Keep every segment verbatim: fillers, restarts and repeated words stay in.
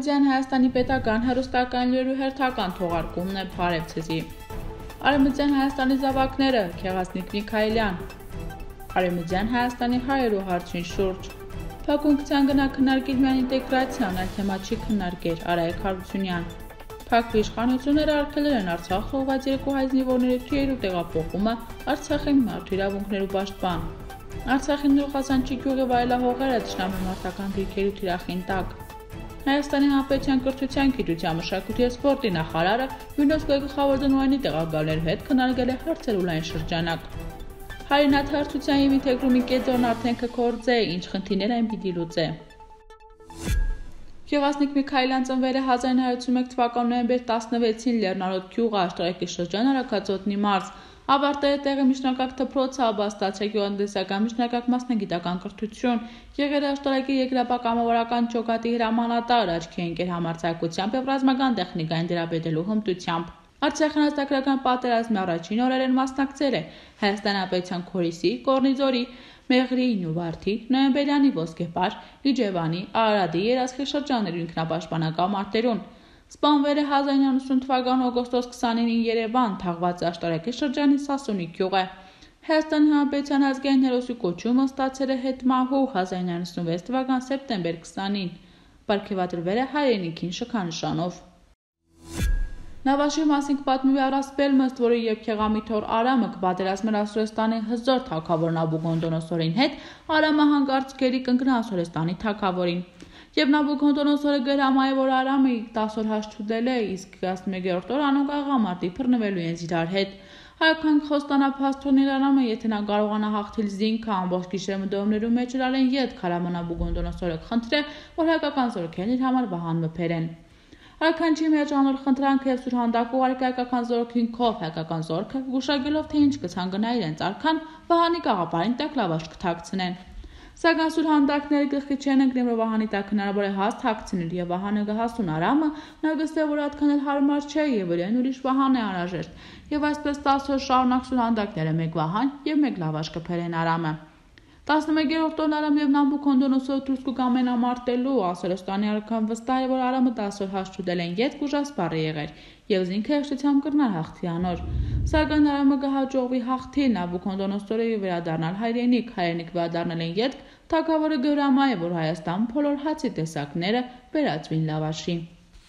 Արևմտյան Հայաստանի պետական հեռուստական լուրերու հերթական թողարկումն է Փարեվցեզի։ Արևմտյան Հայաստանի զավակները Քեղասնիկ Միքայելյան։ Արևմտյան Հայաստանի հայերու հարցին շուրջ։ Փակունքցյան գնա քննարկել միայն ինտեգրացիան, այլ թեմա չի քննարկել Արայք Հարությունյան։ Փակվի իշխանությունները արգելել են Արցախ թողված երկու հայ զինվորների թիերու տեղափոխումը Արցախի մարդու իրավունքներու պաշտպան։ Արցախի Նուրխազանչի գյուղի վայելահողերը թշնամի մարտական դիրքերու թիրախին տակ։ Հայաստանի Հանրապետության կրթության, գիտության, մշակույթի և սպորտի նախարարը ՅՈՒՆԵՍԿՕ-ի գլխավոր դնորի տեղակալների հետ քննարկել է հարցեր ու լայն շրջանակ։ Հայրենաթերթության և ինտեգրումի կեդրոն արդեն կգործե, ինչ խնդիրներ այն պիտի լուծե։ Քեղասնիկ Միքայելյան ծնվել է հազար ինը հարյուր ութսունմեկ թվականի նոյեմբեր տասնվեցին Լեռնարոտ գյուղը աշտարակի շրջան Արաքածոտնի մարզ։ Ավարտել է տեղի միջնակարգ դպրոցը, ապա ստացել գյուղատնտեսական միջնակարգ մասնագիտական կրթություն, եղել է աշտարակի երկրապահ-կամավորական ջոկատի հրամանատար, աչքի ընկեր համարձակությամբ և ռազմական տեխնիկային դերապետելու հմտությամբ։ Արցախյան ազատագրական պատերազմի առաջին օրերին մասնակցել է Հայաստան Հանրապետության Քորիսի, Կորնիձորի, Մեղրիի, Նյուվարդի, Նոյեմբերյանի Ոսկեպար, Իջևանի, Արարատի երազքի շրջաններու ինքնապաշտպանական մարտերուն։ Սպանվել է հազար ինը հարյուր ութսուն թվականի օգոստոս քսանինին Երևան, թաղված աշտարակի շրջանի Սասունի գյուղը։ Հայաստանի Հանրապետության ազգային հերոսի կոչումը ստացել է հետմահու հազար ինը հարյուր նվեցին թվականի սեպտեմբեր քսանին։ Պարգևատրվել է հայրենիքին շքանշանով։ Նավաշի մասին կպատմի առասպելը, ըստ որի երբ Քեղամիթ օր Արամը կպատերազմեր Ասորեստանի հզոր թագավոր Նաբուկոդոնոսորին հետ, Արամը հանկարծ գերի կընկնա Ասորեստանի թագավորին։ Երբ Նաբուկոդոնոսորը գրամայ, որ Արամը տասը օր հաշտուտել է, իսկ տասնմեկերորդ օր անոնք աղամարտի բռնվելու են իրար հետ։ Հայական խոստանա փաստորներ Արամը, եթե նա կարողանա հաղթել զինքը, ամբողջ գիշերը մտորումներու մեջ ըրալ յետ Արամը Նաբուկոդոնոսորը խնդրե, որ հայկական զորքերն իր համար վահան մփերեն։ Արաքանչի մեջ անոր խնդրանքը եւ սուրհանդակ ուղարկի հայկական զորքին քով հայկական զորքը գուշակելով թե ինչ կցանգնա իրենց արքան վահանի կաղապարին տակ լավաշ կթաքցնեն։ Սակայն սուրհանդակները գլխի չեն ընկնել, որ վահանի տակ հնարավոր է հաստ թաքցնել եւ վահանը գահասուն Արամը նա գստե որ այդքան էլ հարմար չէ եւ իրեն ուրիշ վահան է անհրաժեշտ եւ այսպես տասը օր շարունակ սուրհանդակները մեկ վահան եւ մեկ լավաշ կփերեն Արամը։ տասնմեկերորդ օրն Արամ եւ Նաբուկոդոնոսորը դուրս կգամեն ամարտելու Ասորեստանի արքան վստահ է որ Արամը տասը օր հաշտուտել են յետ կուժասպառ եղեր եւ զինքը հեշտությամբ կրնար հաղթի անոր։ Սակայն Արամը կհաջողվի հաղթի Նաբուկոդոնոսորը եւ վերադառնալ հայրենիք, հայրենիք վերադառնալ են յետ թագավորը գրամայ է որ Հայաստան բոլոր հացի տեսակները վերածվին լավաշի։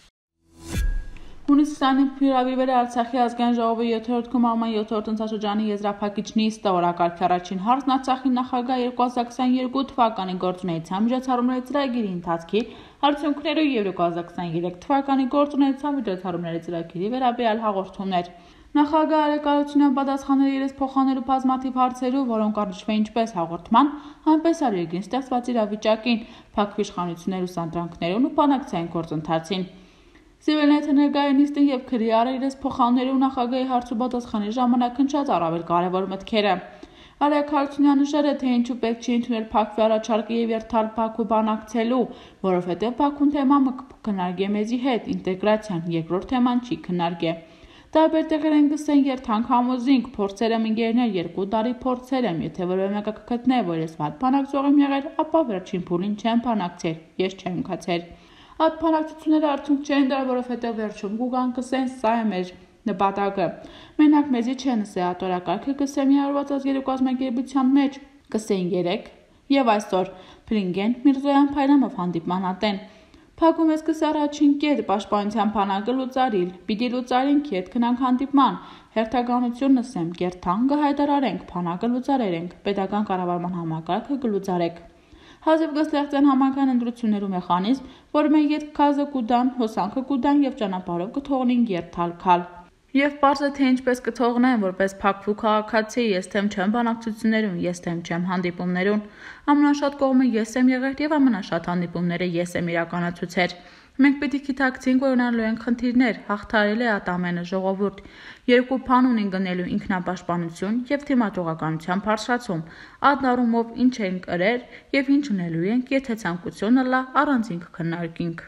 Հունիսի քսանինը հրավիրվել է Արցախի ազգային ժողովի յոթերորդ գումարման յոթերորդ ընթացաշրջանի եզրափակիչ նիստը, օրակարգի առաջին հարցն Արցախի նախագահ երկու հազար քսաներկու թվականի գործունեության միջոցառումների ծրագիրի ընթացքի արդյունքներու եւ երկու հազար քսաներեք թվականի գործունեության միջոցառումների ծրագիրի վերաբերյալ հաղորդումներ։ Նախագահ Արայք Հարությունյան պատասխանել իրենց փոխանելու բազմաթիվ հարցերու, որոնք առնչվեն ինչպես հաղորդման, այնպես էլ երկրին ստեղծված իրավիճակին, փակվի իշխանություններու սանդրանքներուն ու բանակցային գործընթացին։ Սիվելնեթը ներկայացնին եւ քրի արել իրենց փոխաններու նախագահի հարցու պատասխանի ժամանակ հնչած առավել կարևոր մտքերը։ Արայք Հարությունյանը նշել է, թե ինչու պետք չի ընդունել Փակվի առաջարկը եւ երթալ Բաքու բանակցելու, որովհետեւ Բաքուն թեմանը կքննարկի մեզի հետ, ինտեգրացիան, երկրորդ թեման չի քննարկի։ Տարբեր տեղեր են գսեն երթանք համոզինք, փորձեր եմ ընկերներ, երկու տարի փորձեր եմ, եթե որևէ մեկը կգտնե, որ ես վատ բանակցող եմ եղել, ապա վերջին փուլին չեմ բանակցել, ես չեմ ընկացել։ Այդ բանակցությունները արդյունք չեն դար, որովհետև վերջում կուգան կսեն, սա է մեր նպատակը։ Մենակ մեզի չեն ասե ատորակարգը կսե միավորված երկու կազմակերպության մեջ, կսեն երեք եւ այսօր Փրինգեն Միրզոյան Փայրամով հանդիպման ատեն։ Փակում ես կսե առաջին կետ պաշտպանության բանակը լուծարիլ, պիտի լուծարինք ետ քնանք հանդիպման, հերթականություն նսեմ, կերթան կհայտարարենք, բանակը լուծարերենք, պետական կառավարման համակարգը կլուծարեք։ Հազիվ կստեղծեն համակարգ ընտրություններու մեխանիզմ, որ մեր յետ քազը կուդան, հոսանքը կուդան եւ ճանապարհով կթողնին երթալ քալ։ Եվ պարզ է թե ինչպես կթողնեն, որպես Փակվու քաղաքացի, ես թեմ չեմ բանակցություններուն, ես թեմ չեմ հանդիպումներուն։ Ամենաշատ կողմը ես եմ եղել եւ ամենաշատ հանդիպումները ես եմ իրականացուցել։ Մենք պետք է գիտակցենք, որ ունենալու են խնդիրներ, հաղթարել է այդ ամենը ժողովուրդ, երկու բան ունին գնելու ինքնապաշտպանություն եւ թիմաճողականության բարձրացում, այդ առումով ինչ են կրեր եւ ինչ ունելու ենք, եթե ցանկությունը լա առանձին քննարկենք։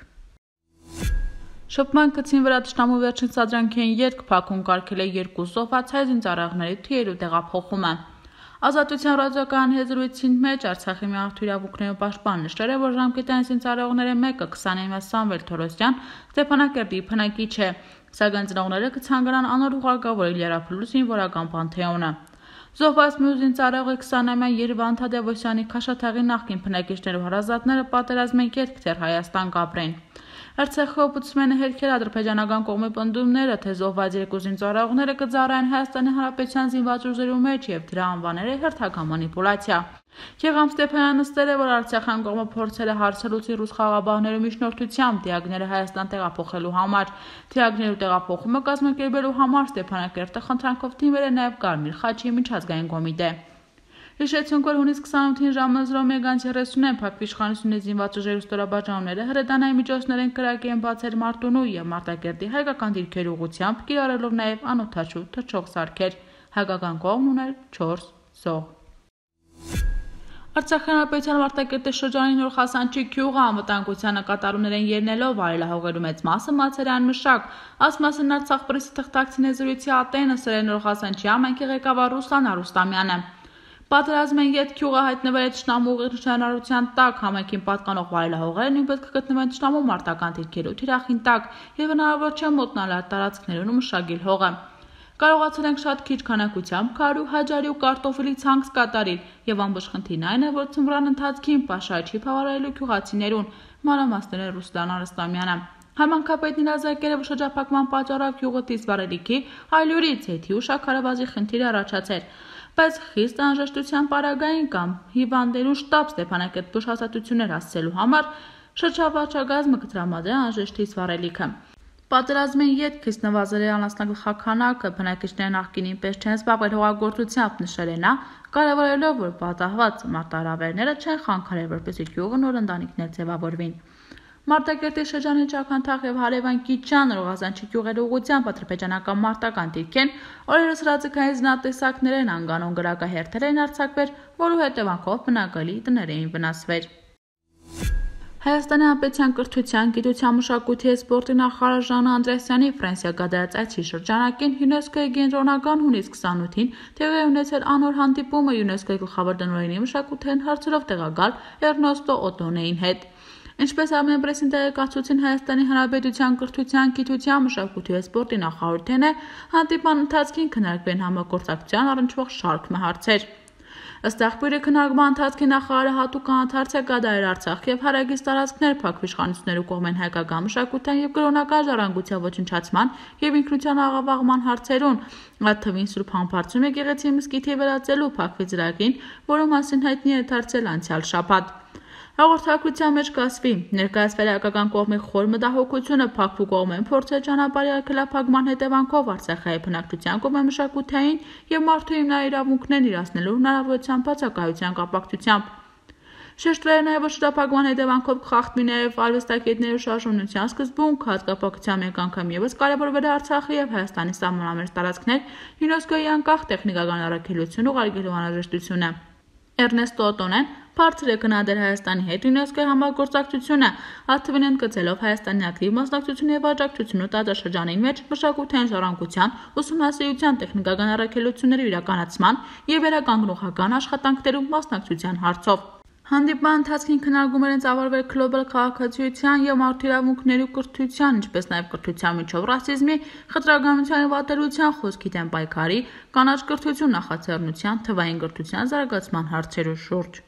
Շփման գծին վրա տշնամու վերջին սադրանքային երկ Փակուն կարգել է երկու զոհված հայ զինծառայողների թիերու տեղափոխումը։ Ազատության ռադիոկայանի հետ զրույցին մեջ Արցախի միաղթու իրավունքների պաշտպան նշել է, որ ժամկետային զինծառայողների մեկը քսաներամյա Սամվել Թորոսյան Ստեփանակերտի բնակիչ է, սակայն ծնողները կցանկանան անոր ուղարկավորել Եռափլու զինվորական պանթեոնը։ Զոհված մյուս զինծառայողի քսաներամյա Երևան Թադևոսյանի Քաշաթաղի նախկին բնակիչներու հարազատները պատերազմեն կետք դեռ Հայաստան կապրեն։ Արցախի օպուցմենը հերքել ադրբեջանական կողմի պնդումները, թե զոհված երկու զինծառայողները կծառայեն Հայաստանի Հանրապետության զինված ուժերու մեջ եւ դրա անվաները հերթական մանիպուլյացիա։ Եղամ Ստեփանյանը նստել է, որ Արցախյան կողմը փորձել է հարցելուցի ռուս խաղաղաբաններու միջնորդությամբ դիակները Հայաստան տեղափոխելու համար։ Դիակներու տեղափոխումը կազմակերպելու համար Ստեփանակերտը խնդրանքով դիմել է նաեւ Կարմիր խաչի միջազգային կոմիտե։ Հիշեցünk, որ հունիս քսանութին ժամը զրո մեգան երեսունեն Փակ իշխանությունների զինված ուժերու ստորաբաժանումները հրետանային միջոցներեն կրակի են բացել Մարտունու եւ Մարտակերտի հայկական դիրքերի ուղղությամբ, կիրառելով նաեւ անօթաչու թռչող սարքեր։ Հայկական կողմն ուներ չորս զոհ։ Արցախի հանրապետության Մարտակերտի շրջանի Նոր Խասանչի գյուղը անվտանգության նկատառումներին ելնելով արելահողերու մեծ մասը Մացերյան մշակ, այս մասն Արցախ պրեսի թղթակցին զրույցի ատենը սրել Նոր Խասանչի ամենքի ղեկավար Ռուսլան Արուստամյանը։ Պատերազմեն յետ գյուղը հայտնվել է Թշնամու ուղղության տակ, համայնքին պատկանող վայելահողերը նույնպես կգտնվեն Թշնամու մարտական դիրքերու թիրախին տակ եւ հնարավոր չէ մոտնալ տարածքներուն ու մշակել հողը։ Կարողացել ենք շատ քիչ քանակությամբ քարու, հաջարի ու կարտոֆիլի ցանց կատարել եւ ամբողջ խնդիրն այն է, որ ծնվրան ընթացքին պաշարչի բավարարելու գյուղացիներուն, մանրամասներ է Ռուսլան Արուստամյանը։ Համանքապետն իրազեկել է, որ շրջափակման պատճառով գյուղը դիզվարելիքի, այլուրի ցեթի ու շաքարավազի խնդիր առաջացել, բայց խիստ անհրաժեշտության պարագային կամ հիվանդերուն շտաբ Ստեփանակերտ բուժհաստատություններ հասցելու համար շրջավարչագազմը կտրամադրի անհրաժեշտ դիզվարելիքը։ Պատերազմեն յետ քիչ նվազել է անասնախանակը, բնակիչները նախկինին պես չեն զբաղվել հողագործությամբ, նշել է նա, կարևորելով, որ պատահված մարտահրավերները չեն խանգարել, որպեսզի գյուղը նոր ընտանիքներ ձևավորվին։ Մարտակերտի շրջանի Ճաքանթաղ եւ Հարևան Կիչյան Ռողազանչի գյուղերի ուղղությամբ ադրբեջանական մարտական դիրքեն օրերս ռազմական զինատեսակներ են անգանոն գրակահերթեր են արձակվել, որու հետևանքով բնակելի տներ էին վնասվել։ Հայաստանի Հանրապետության կրթության, գիտության, մշակույթի եւ սպորտի նախարար Ժանա Անդրեասյանի Ֆրանսիա կատարած այցի շրջանակին ՅՈՒՆԵՍԿՕ-ի կենտրոնական հունիս քսանութին տեղի ունեցել անոր հանդիպումը ՅՈՒՆԵՍԿՕ-ի գլխավոր տնօրենի մշակութային հարցերով տեղակալ Էրնեստո Օտոնեին հետ։ Ինչպես ամենապրեսին տեղեկացուցին Հայաստանի Հանրապետության կրթության, գիտության, մշակույթի եւ սպորտի նախարարության է, հանդիպման ընթացքին քննարկվեն համագործակցության առնչվող շարք հարցեր։ Ըստ աղբյուրի քննարկման ընթացքի նախարարը հատուկ անհարց է կատարել Արցախ եւ հարագից տարածքներ Փակ իշխանություններու կողմեն հայկական մշակութային եւ կրոնական ժառանգության ոչնչացման եւ ինքնության աղավաղման հարցերուն, այդ թվին Սուրբ Համբարձում եկեղեցի մզկիթի վերածելու Փակվի ծրագրին, որը մասին հայտնի է դարձել անցյալ շաբաթ։ Հաղորդակցության մեջ կասվի, ներկայացվել հայկական կողմի խոր մտահոգությունը Փակվու կողմեն փորձել ճանապարհի արգելափակման հետևանքով Արցախի բնակչության կողմի մշակութային եւ մարդու հիմնարար իրավունքներն իրացնելու հնարավորության բացակայության կապակցությամբ։ Շեշտվել է նաեւ շրջափակման հետևանքով խախտվի նաեւ արվեստագետների շարժումնության սկզբունքը, հատկապակցության մեկ անգամ եւս կարեւորվել է Արցախի եւ Հայաստանի սահմանամերձ տարածքներ ՅՈՒՆԵՍԿՕ-ի անկախ տեխնիկական առաքելություն ուղարկելու անհրաժեշտությունը։ Էրնեստո Օտոնեն բարձր է գնահատել Հայաստանի հետ ՅՈՒՆԵՍԿՕ-ի համագործակցությունը, հատվին ընդգծելով Հայաստանի ակտիվ մասնակցությունը եւ աջակցությունը տարածաշրջանին մեջ մշակութային ժառանգության, ուսումնասիրության, տեխնիկական առաքելությունների իրականացման եւ վերականգնողական աշխատանքներում մասնակցության հարցով։ Հանդիպման ընթացքին քննարկումներ են ծավալվել գլոբալ քաղաքացիության եւ մարդու իրավունքների կրթության, ինչպես նաեւ կրթության միջով ռասիզմի, խտրականության եւ ատելության խոսքի դեմ պայքարի, կանաչ կրթություն նախաձեռնության, թվային կրթության զարգացման հարցերու շուրջ։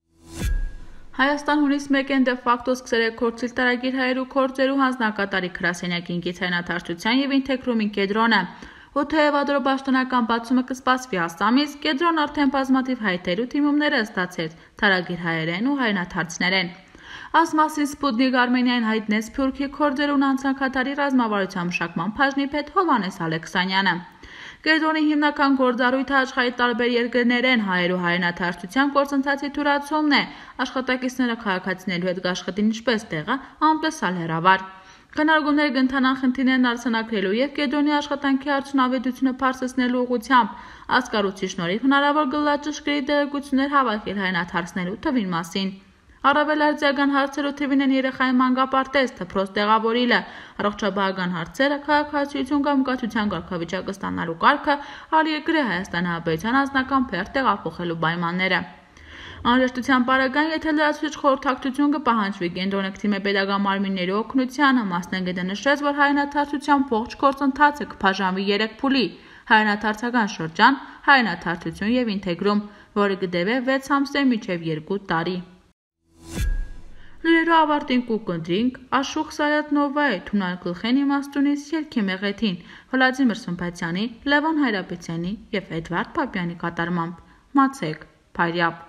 Հայաստան հունիս մեկին դե ֆակտո սկսել է կորցիլ տարագիր հայերու կորձերու հանձնակատարի գրասենյակին գիծայնաթարթության եւ ինտեգրումի կեդրոնը։ Ոթեև ադրոբաշտոնական բացումը կսպասվի ասամից, կեդրոն արդեն բազմաթիվ հայտեր ու թիմումներ է ստացել թարագիր հայերեն ու հայրենաթարցներեն։ Այս մասին Սպուտնիկ Արմենիային հայտնեց Սփյուռքի կորձերուն հանձնակատարի ռազմավարության մշակման բաժնի պետ Հովհաննես Ալեքսանյանը։ Կեդրոնի հիմնական գործառույթը աշխարհի տարբեր երկրներեն հայերու հայրենաթարցության գործընթացի թույլատրումն է, աշխատակիցները քաղաքացիներու հետ կաշխատին ինչպես տեղը, այնպես էլ հեռավար։ Քննարկումները կընթանան խնդիրներն արձանագրելու եւ Կեդրոնի աշխատանքի արդյունավետությունը բարձրացնելու ուղղությամբ, ասկարուցի շնորհիվ հնարավոր կլինի ճշգրիտ տեղեկություններ հավաքել հայրենաթարցնելու թվին մասին։ Առավելարձիական հարցերու թվին են երեխայի մանկապարտեզ, դպրոց տեղավորիլը, առողջապահական հարցերը, քաղաքացիություն կամ կաթության կարգավիճակը ստանալու կարգը, ալիեգրե Հայաստանի Հանրապետության անձնական փեղ տեղափոխելու պայմանները։ Անհրաժեշտության պարագան, եթե լրացուցիչ խորհրդակցություն կպահանջվի կենտրոնակցիմե պետական մարմինների օգնությանը, մասնագետը նշեց, որ հայրենաթարցության ողջ գործընթացը կբաժանվի երեք փուլի՝ հայրենաթարցական շրջան, հայրենաթարցություն եւ ինտեգրում, որը կդեվե վեց ամսեր մինչեւ երկու տարի։ Լուրերու ավարտին կուկնդրինք Աշուխ Սայաթնովայի, Թունալ Գլխեն իմաստունից Երգի Մեղեթին, Վլադիմիր Սմբատյանի, Լևոն Հայրապետյանի եւ Էդվարդ Պապյանի կատարմամբ։ Մացեք, Փայրյապ։